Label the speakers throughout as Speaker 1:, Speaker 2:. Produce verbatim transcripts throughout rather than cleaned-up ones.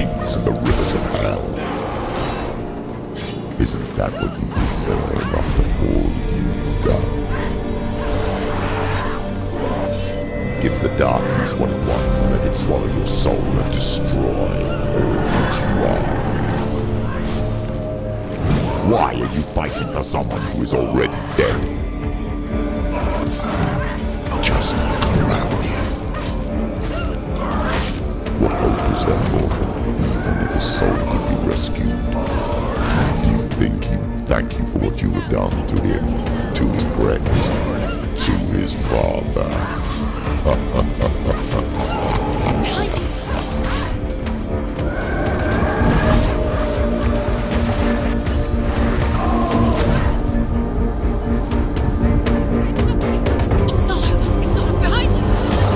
Speaker 1: seas and the rivers of hell. Isn't that what you deserve after all you've done? Give the darkness what it wants and let it swallow your soul and destroy all that you are. Why are you fighting for someone who is already dead? Just look around you. What hope is there for him, even if his soul could be rescued? Do you think he'd thank you for what you have done to him, to his friends, to his father?
Speaker 2: Behind you! It's not over! It's not over! Behind you!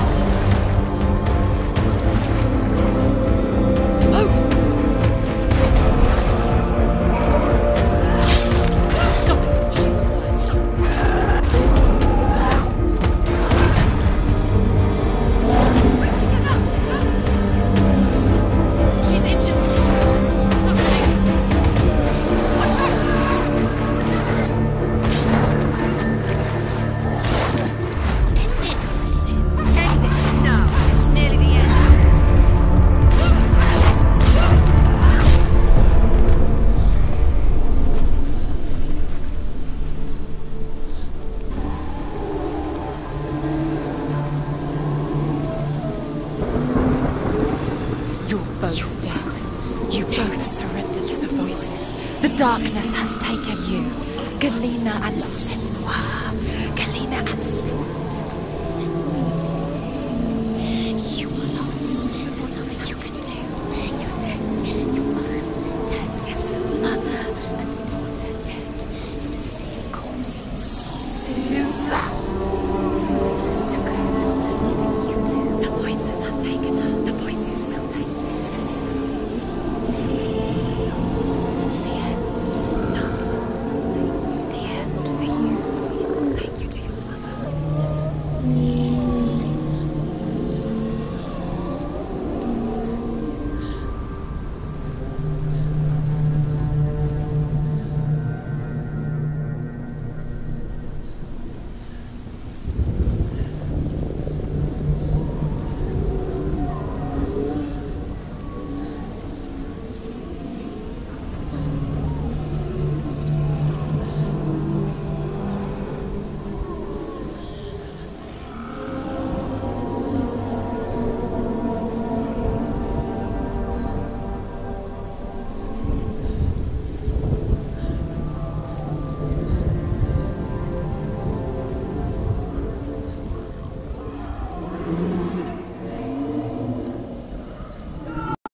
Speaker 2: Oh! Stop it! She will die. Stop. She's injured. She's not safe. Watch out! End it. End it now. This is nearly the end.
Speaker 3: You're both dead. You both surrendered to the voices. The darkness has taken you. Galena and Senua.